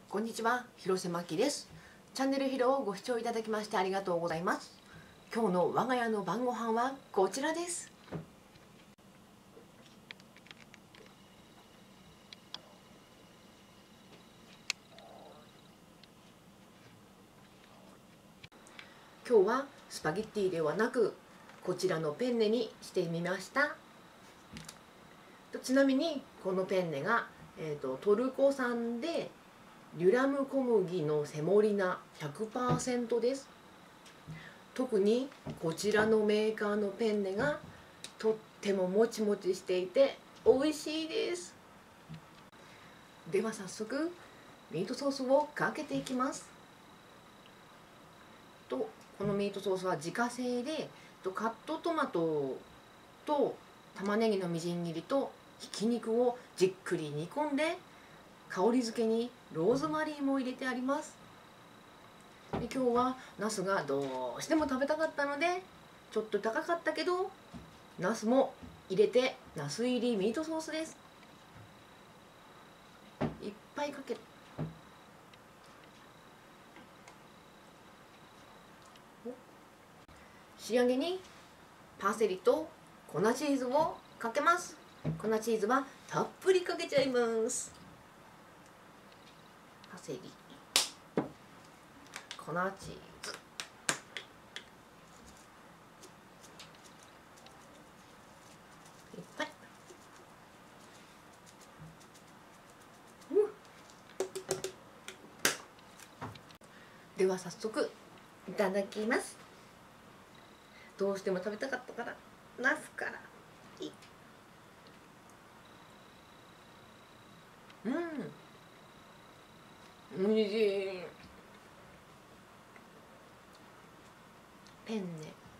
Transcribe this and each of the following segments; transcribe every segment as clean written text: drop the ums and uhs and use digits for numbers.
こんにちは、広瀬真希です。チャンネルひろをご視聴いただきましてありがとうございます。今日の我が家の晩ご飯はこちらです。今日はスパゲッティではなくこちらのペンネにしてみました。ちなみにこのペンネが、トルコ産でデュラム小麦のセモリナ 100% です。特にこちらのメーカーのペンネがとってももちもちしていて美味しいです。では早速ミートソースをかけていきます。このミートソースは自家製でカットトマトと玉ねぎのみじん切りとひき肉をじっくり煮込んで香り付けにローズマリーも入れてあります。で今日はナスがどうしても食べたかったのでちょっと高かったけどナスも入れてナス入りミートソースです。いっぱいかける。仕上げにパセリと粉チーズをかけます。粉チーズはたっぷりかけちゃいます。パセリ、粉チーズ、いっぱい。では早速いただきます。どうしても食べたかったからナスからおいしい。ペンネ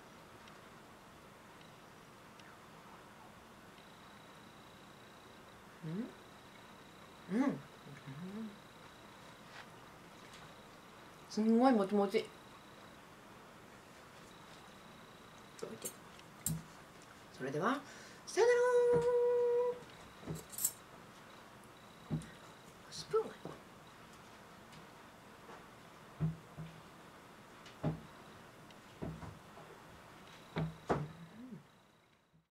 すんごいもちもち。それではさよなら。